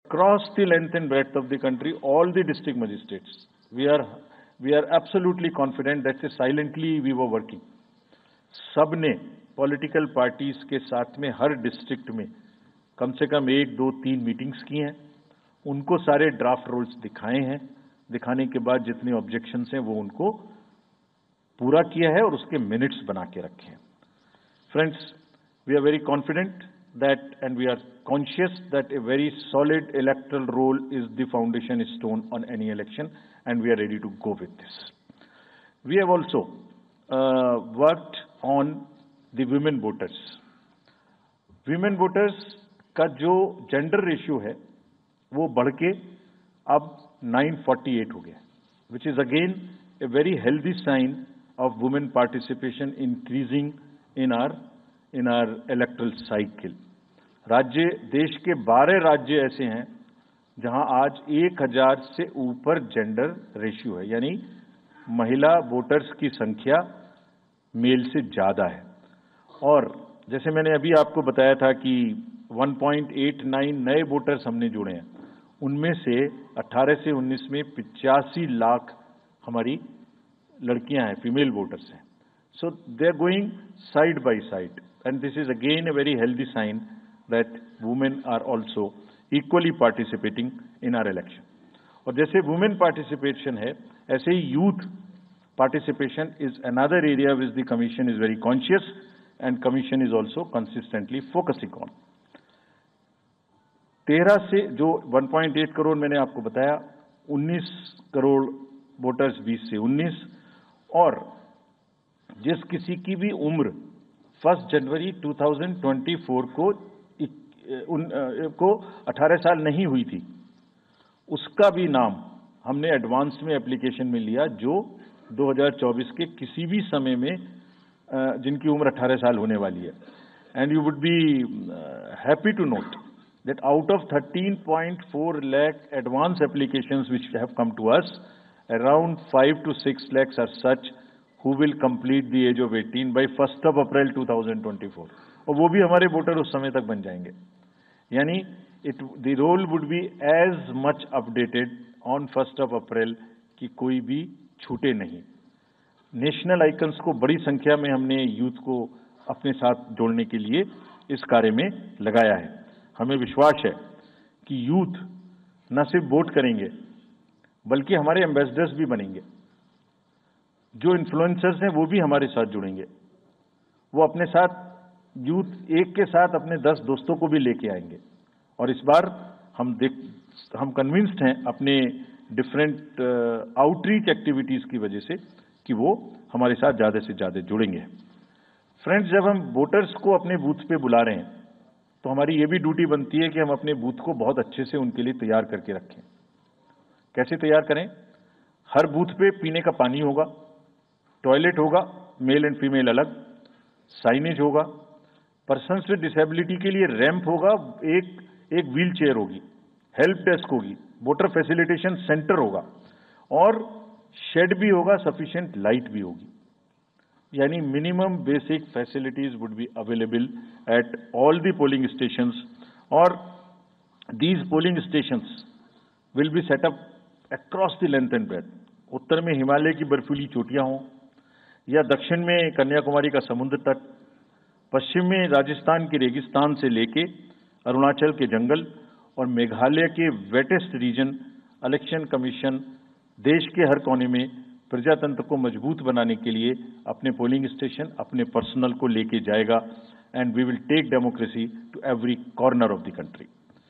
across the length and breadth of the country, all the district magistrates. We are absolutely confident that silently we were working. सबने political parties के साथ में हर district में कम से कम 1, 2, 3 meetings की हैं, उनको सारे ड्राफ्ट रूल्स दिखाए हैं, दिखाने के बाद जितने ऑब्जेक्शंस हैं वो उनको पूरा किया है और उसके मिनट्स बना के रखे हैं. Friends, we are very confident that and we are conscious that a very solid electoral roll is the foundation stone on any election, and we are ready to go with this. We have also worked on the women voters. Women voters का जो gender ratio है वो बढ़ के अब 948 हो गया, which is again a very healthy sign of women participation increasing in our electoral cycle. राज्य, देश के 12 राज्य ऐसे हैं जहां आज 1000 से ऊपर जेंडर रेशियो है, यानी महिला वोटर्स की संख्या मेल से ज्यादा है. और जैसे मैंने अभी आपको बताया था कि 1.89 नए वोटर्स हमने जोड़े हैं, उनमें से 18 से 19 में 85 लाख हमारी लड़कियां हैं, फीमेल वोटर्स हैं. So they are going side by side, and this is again a very healthy sign that women are also equally participating in our election. और जैसे women participation है, ऐसे ही youth participation is another area which the commission is very conscious and commission is also consistently focusing on. 13 से जो 1.8 करोड़ मैंने आपको बताया, 19 crore voters 20 से 19, और जिस किसी की भी उम्र 1 जनवरी 2024 को 18 साल नहीं हुई थी, उसका भी नाम हमने एडवांस में एप्लीकेशन में लिया, जो 2024 के किसी भी समय में जिनकी उम्र 18 साल होने वाली है. And you would be happy to note that out of 13.4 lakh advance applications which have come to us, around 5 to 6 lakhs are such who will complete the age of 18 by 1st of April 2024. और वो भी हमारे voter उस समय तक बन जाएंगे. यानी the roll would be as much updated on 1st of April कि कोई भी छूटे नहीं. नेशनल आइकन्स को बड़ी संख्या में हमने यूथ को अपने साथ जोड़ने के लिए इस कार्य में लगाया है. हमें विश्वास है कि यूथ न सिर्फ वोट करेंगे बल्कि हमारे एम्बेसडर्स भी बनेंगे. जो इन्फ्लुएंसर्स हैं वो भी हमारे साथ जुड़ेंगे. वो अपने साथ यूथ एक के साथ अपने 10 दोस्तों को भी लेके आएंगे. और इस बार हम कन्विंस्ड हैं अपने डिफरेंट आउटरीच एक्टिविटीज की वजह से कि वो हमारे साथ ज्यादा से ज्यादा जुड़ेंगे. फ्रेंड्स, जब हम वोटर्स को अपने बूथ पे बुला रहे हैं तो हमारी ये भी ड्यूटी बनती है कि हम अपने बूथ को बहुत अच्छे से उनके लिए तैयार करके रखें. कैसे तैयार करें? हर बूथ पे पीने का पानी होगा, टॉयलेट होगा, मेल एंड फीमेल अलग, साइनेज होगा, पर्सन्स विद डिसेबिलिटी के लिए रैंप होगा, एक व्हील चेयर होगी, हेल्प डेस्क होगी, वोटर फैसिलिटेशन सेंटर होगा, और शेड भी होगा, सफिशिएंट लाइट भी होगी. यानी minimum basic facilities would be available at all the polling stations. और these polling stations will be setup across the length and breadth. उत्तर में हिमालय की बर्फीली चोटियां हों, या दक्षिण में कन्याकुमारी का समुद्र तट, पश्चिम में राजस्थान के रेगिस्तान से लेके अरुणाचल के जंगल और मेघालय के वेटेस्ट रीजन, इलेक्शन कमीशन देश के हर कोने में प्रजातंत्र को मजबूत बनाने के लिए अपने पोलिंग स्टेशन, अपने पर्सनल को लेके जाएगा. And we will take democracy to every corner of the country.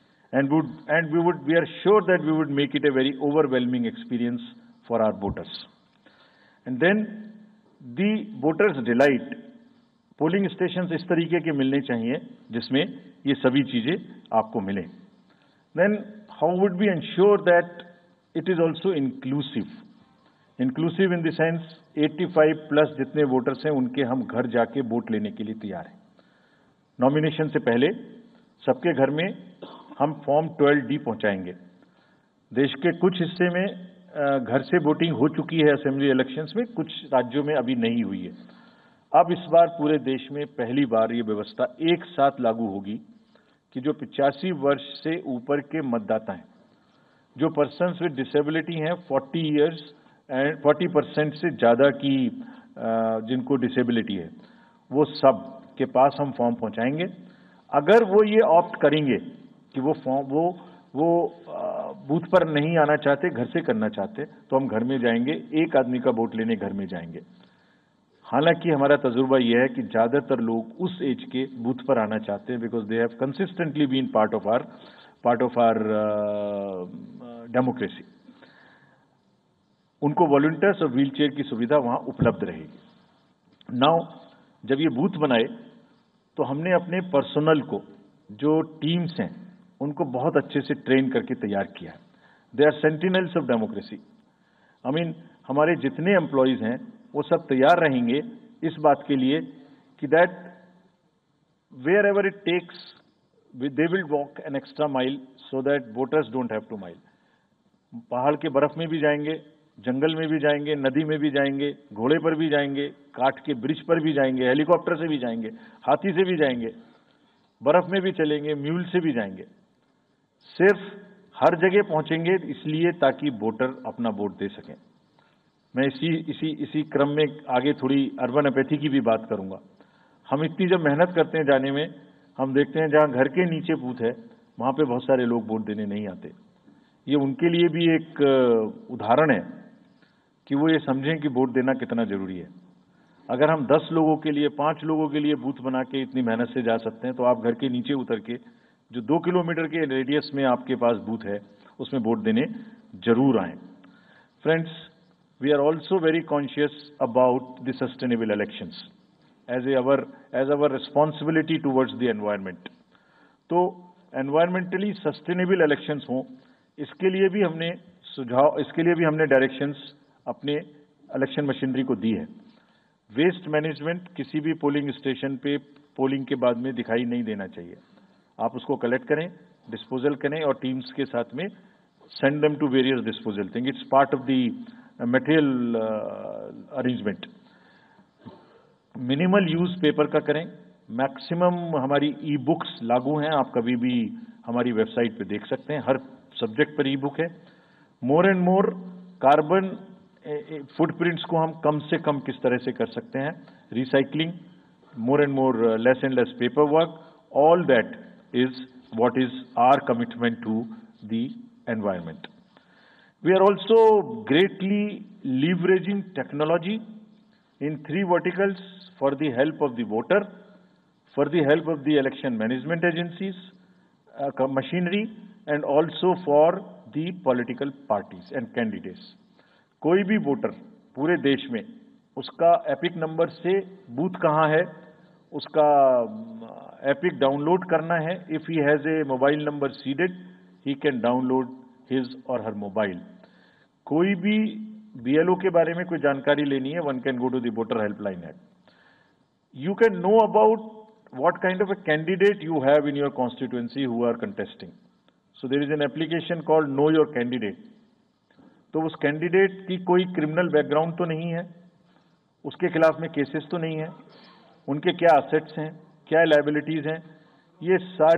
We are sure that we would make it a very overwhelming experience for our voters. And then the voters delight. Polling stations इस तरीके के मिलने चाहिए जिसमें ये सभी चीजें आपको मिलें. Then how would we ensure that it is also inclusive? Inclusive in the sense 85 plus जितने वोटर्स हैं उनके हम घर जाके वोट लेने के लिए तैयार हैं. नॉमिनेशन से पहले सबके घर में हम फॉर्म 12D पहुंचाएंगे. देश के कुछ हिस्से में घर से वोटिंग हो चुकी है असेंबली इलेक्शंस में, कुछ राज्यों में अभी नहीं हुई है. अब इस बार पूरे देश में पहली बार ये व्यवस्था एक साथ लागू होगी कि जो 85 वर्ष से ऊपर के मतदाता हैं, जो पर्सन्स विद डिसेबिलिटी हैं 40 ईयर्स एंड 40% से ज़्यादा की जिनको डिसेबिलिटी है, वो सब के पास हम फॉर्म पहुंचाएंगे। अगर वो ये ऑप्ट करेंगे कि वो फॉर्म वो बूथ पर नहीं आना चाहते, घर से करना चाहते, तो हम घर में जाएंगे, एक आदमी का वोट लेने घर में जाएंगे। हालांकि हमारा तजुर्बा यह है कि ज़्यादातर लोग उस एज के बूथ पर आना चाहते हैं, because they have consistently been part of our democracy. उनको वॉलंटियर्स और व्हीलचेयर की सुविधा वहां उपलब्ध रहेगी। नाउ जब ये बूथ बनाए तो हमने अपने पर्सनल को, जो टीम्स हैं, उनको बहुत अच्छे से ट्रेन करके तैयार किया है। They are sentinels of democracy. I mean हमारे जितने एम्प्लॉयज हैं वो सब तैयार रहेंगे इस बात के लिए कि that wherever it takes they will walk an extra mile so that voters don't have to mile. पहाड़ के बर्फ में भी जाएंगे, जंगल में भी जाएंगे, नदी में भी जाएंगे, घोड़े पर भी जाएंगे, काठ के ब्रिज पर भी जाएंगे, हेलीकॉप्टर से भी जाएंगे, हाथी से भी जाएंगे, बर्फ में भी चलेंगे, म्यूल से भी जाएंगे। सिर्फ हर जगह पहुंचेंगे इसलिए ताकि वोटर अपना वोट दे सकें। मैं इसी क्रम में आगे थोड़ी अर्बन एपैथी की भी बात करूंगा। हम इतनी जब मेहनत करते हैं जाने में, हम देखते हैं जहां घर के नीचे बूथ है वहां पे बहुत सारे लोग वोट देने नहीं आते। ये उनके लिए भी एक उदाहरण है कि वो ये समझें कि वोट देना कितना जरूरी है। अगर हम 10 लोगों के लिए, 5 लोगों के लिए बूथ बना के इतनी मेहनत से जा सकते हैं, तो आप घर के नीचे उतर के जो 2 किलोमीटर के रेडियस में आपके पास बूथ है उसमें वोट देने जरूर आए। Friends, we are also very conscious about the sustainable elections as our responsibility towards the environment. तो एनवायरमेंटली सस्टेनेबल इलेक्शंस हों, इसके लिए भी हमने डायरेक्शंस अपने इलेक्शन मशीनरी को दी है। वेस्ट मैनेजमेंट किसी भी पोलिंग स्टेशन पे पोलिंग के बाद में दिखाई नहीं देना चाहिए। आप उसको कलेक्ट करें, डिस्पोजल करें और टीम्स के साथ में send them to various disposal thing. It's part of the material arrangement. Minimal use paper का करें। मैक्सिमम हमारी ई बुक्स लागू हैं, आप कभी भी हमारी वेबसाइट पे देख सकते हैं, हर सब्जेक्ट पर ई बुक है। More and more carbon footprints को हम कम से कम किस तरह से कर सकते हैं, recycling, more and more less and less paper work, all that is what is our commitment to the environment. We are also greatly leveraging technology in 3 verticals for the help of the voter, for the help of the election management agencies, machinery, and also for the political parties and candidates. कोई भी voter पूरे देश में उसका epic number से booth कहाँ है उसका एपिक डाउनलोड करना है। If he has a mobile number seeded, he can download his or her mobile. कोई भी बीएलओ के बारे में कोई जानकारी लेनी है, one can go to the voter helpline app. You can know about what kind of a candidate you have in your constituency who are contesting. So there is an application called know your candidate. तो उस candidate की कोई criminal background तो नहीं है, उसके खिलाफ में केसेस तो नहीं है, उनके क्या असेट्स हैं, क्या लायबिलिटीज हैं, ये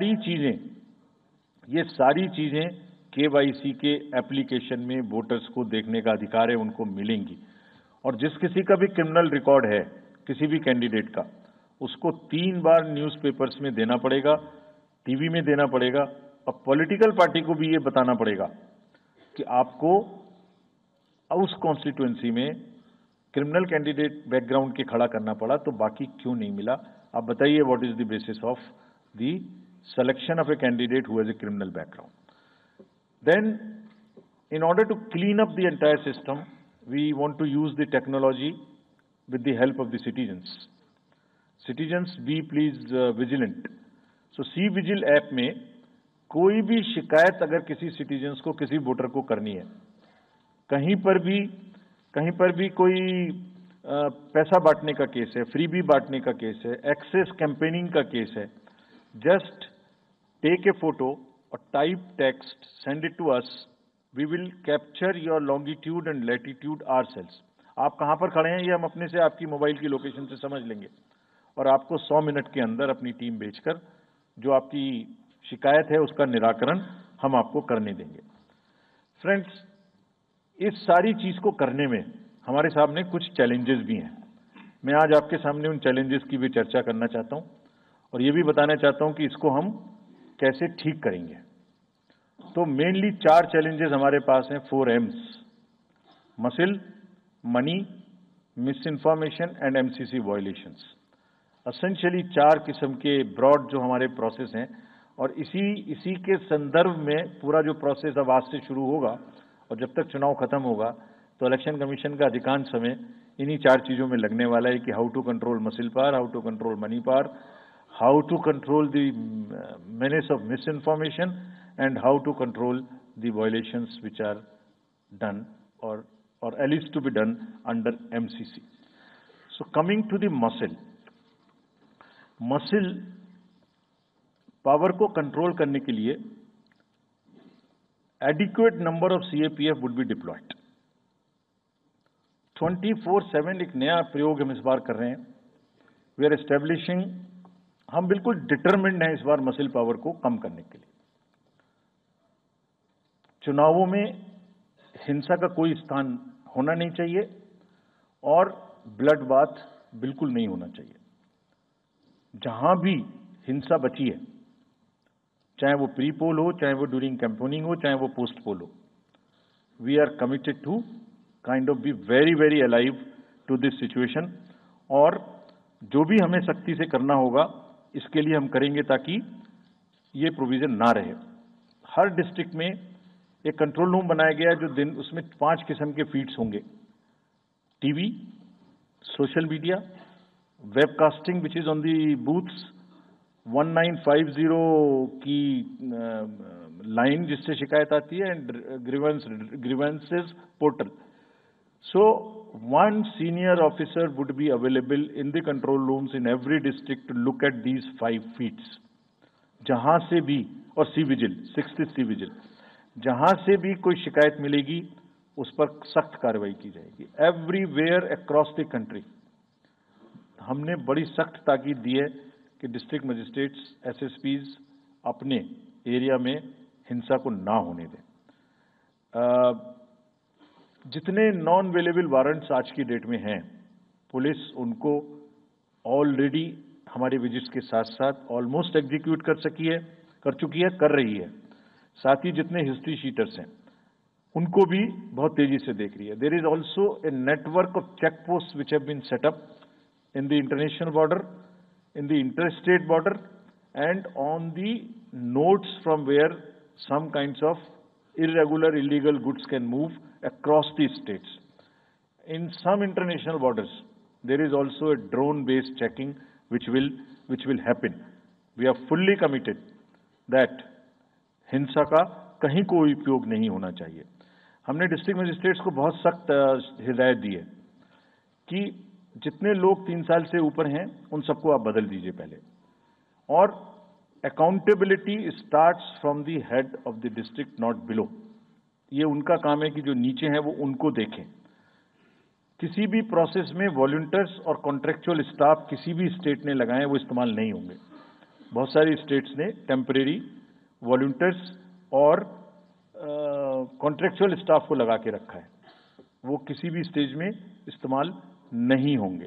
सारी चीजें केवाईसी के एप्लीकेशन में वोटर्स को देखने का अधिकार है, उनको मिलेंगी। और जिस किसी का भी क्रिमिनल रिकॉर्ड है किसी भी कैंडिडेट का, उसको 3 बार न्यूज़पेपर्स में देना पड़ेगा, टीवी में देना पड़ेगा, और पॉलिटिकल पार्टी को भी ये बताना पड़ेगा कि आपको उस कॉन्स्टिट्यूएंसी में क्रिमिनल कैंडिडेट बैकग्राउंड के खड़ा करना पड़ा, तो बाकी क्यों नहीं मिला। आप बताइए what is the basis of the selection of a candidate who has a criminal background. Then in order to clean up the entire system, we want to use the technology with the help of the citizens be please vigilant. So cVIGIL app में कोई भी शिकायत अगर किसी citizens को, किसी voter को करनी है, कहीं पर भी कोई पैसा बांटने का केस है, फ्रीबी बांटने का केस है, एक्सेस कैंपेनिंग का केस है, जस्ट टेक ए फोटो और type text, send it to us, we will capture your longitude and latitude ourselves. आप कहां पर खड़े हैं ये हम अपने से आपकी मोबाइल की लोकेशन से समझ लेंगे, और आपको 100 मिनट के अंदर अपनी टीम भेजकर जो आपकी शिकायत है उसका निराकरण हम आपको करने देंगे। फ्रेंड्स, इस सारी चीज को करने में हमारे सामने कुछ चैलेंजेस भी हैं। मैं आज आपके सामने उन चैलेंजेस की भी चर्चा करना चाहता हूं और ये भी बताना चाहता हूं कि इसको हम कैसे ठीक करेंगे। तो मेनली 4 चैलेंजेस हमारे पास हैं, 4 M's: muscle, money, misinformation and MCC violations. Essentially 4 किस्म के ब्रॉड जो हमारे प्रोसेस हैं और इसी के संदर्भ में पूरा जो प्रोसेस अब आज से शुरू होगा और जब तक चुनाव खत्म होगा तो इलेक्शन कमीशन का अधिकांश समय इन्हीं 4 चीजों में लगने वाला है कि how to control muscle power, how to control money power, how to control the menace of misinformation and how to control the violations which are done or alleged to be done under MCC. So coming to the muscle power को control करने के लिए adequate number of CAPF would be deployed. 24/7 एक नया प्रयोग हम इस बार कर रहे हैं। वी आर एस्टेब्लिशिंग, हम बिल्कुल डिटरमिन्ड हैं इस बार मसिल पावर को कम करने के लिए। चुनावों में हिंसा का कोई स्थान होना नहीं चाहिए और ब्लड बाथ बिल्कुल नहीं होना चाहिए। जहां भी हिंसा बची है, चाहे वो प्री पोल हो, चाहे वो ड्यूरिंग कैंपेनिंग हो, चाहे वो पोस्ट पोल हो, we are committed to kind of be very very alive to this situation और जो भी हमें सख्ती से करना होगा इसके लिए हम करेंगे ताकि ये प्रोविजन ना रहे। हर डिस्ट्रिक्ट में एक कंट्रोल रूम बनाया गया है जो दिन उसमें 5 किस्म के फीड्स होंगे: TV, social media, webcasting which is on the booths, 1950 की लाइन जिससे शिकायत आती है, and grievances portal. So one senior officer would be available in the control rooms in every district to look at these 5 feeds. जहां से भी, और C vigil, 6th C vigil, जहां से भी कोई शिकायत मिलेगी उस पर सख्त कार्रवाई की जाएगी। एवरीवेयर अक्रॉस द कंट्री हमने बड़ी सख्त ताकीद दी है कि डिस्ट्रिक्ट मजिस्ट्रेट्स, SSPs अपने एरिया में हिंसा को ना होने दें। जितने नॉन अवेलेबल वारंट्स आज की डेट में हैं, पुलिस उनको ऑलरेडी हमारे विजिट्स के साथ साथ ऑलमोस्ट एग्जीक्यूट कर चुकी है, कर रही है। साथ ही जितने हिस्ट्री शीटर्स हैं उनको भी बहुत तेजी से देख रही है। There is also a network of check post which have been set up in the international border, in the interstate border and on the nodes from where some kinds of irregular illegal goods can move across the states. In some international borders there is also a drone based checking which will happen. We are fully committed that हिंसा का कहीं कोई उपयोग नहीं होना चाहिए। हमने district magistrates को बहुत सख्त हिदायत दी है कि जितने लोग 3 साल से ऊपर हैं उन सबको आप बदल दीजिए पहले, और accountability starts from the head of the district, not below. ये उनका काम है कि जो नीचे हैं वो उनको देखें। किसी भी प्रोसेस में वॉलंटियर्स और कॉन्ट्रेक्चुअल स्टाफ किसी भी स्टेट ने लगाए वो इस्तेमाल नहीं होंगे। बहुत सारी स्टेट्स ने टेम्परेरी वॉलंटियर्स और कॉन्ट्रेक्चुअल स्टाफ को लगा के रखा है, वो किसी भी स्टेज में इस्तेमाल नहीं होंगे।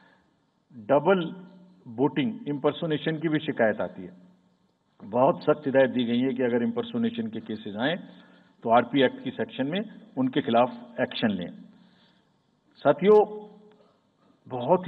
डबल वोटिंग, इम्पर्सोनेशन की भी शिकायत आती है। बहुत सख्त हिदायत दी गई है कि अगर इम्पर्सोनेशन के केसेस आए तो आरपी एक्ट की सेक्शन में उनके खिलाफ एक्शन लें। साथियों, बहुत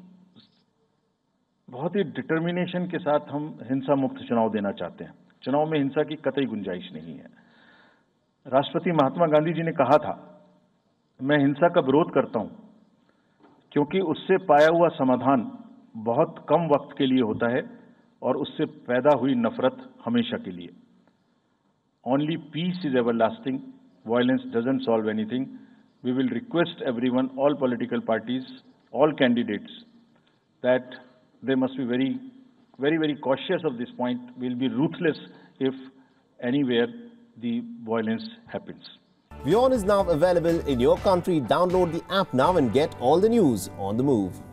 ही डिटर्मिनेशन के साथ हम हिंसा मुक्त चुनाव देना चाहते हैं। चुनाव में हिंसा की कतई गुंजाइश नहीं है। राष्ट्रपति महात्मा गांधी जी ने कहा था, मैं हिंसा का विरोध करता हूं क्योंकि उससे पाया हुआ समाधान बहुत कम वक्त के लिए होता है और उससे पैदा हुई नफरत हमेशा के लिए। Only peace is everlasting. Violence doesn't solve anything. We will request everyone, all political parties, all candidates, that they must be very, very, very cautious of this point. We'll be ruthless if anywhere the violence happens. WION is now available in your country. Download the app now and get all the news on the move.